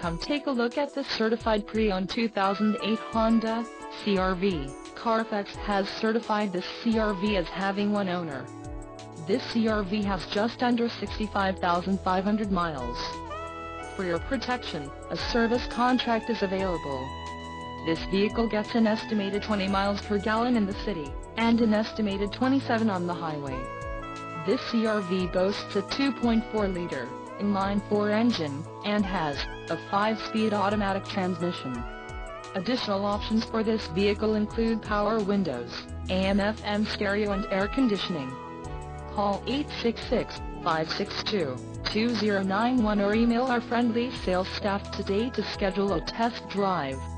Come take a look at this certified pre-owned 2008 Honda CR-V. Carfax has certified this CR-V as having one owner. This CR-V has just under 65,500 miles. For your protection, a service contract is available. This vehicle gets an estimated 20 miles per gallon in the city, and an estimated 27 on the highway. This CR-V boasts a 2.4-liter inline-4 engine, and has a 5-speed automatic transmission. Additional options for this vehicle include power windows, AM/FM stereo and air conditioning. Call 866-562-2091 or email our friendly sales staff today to schedule a test drive.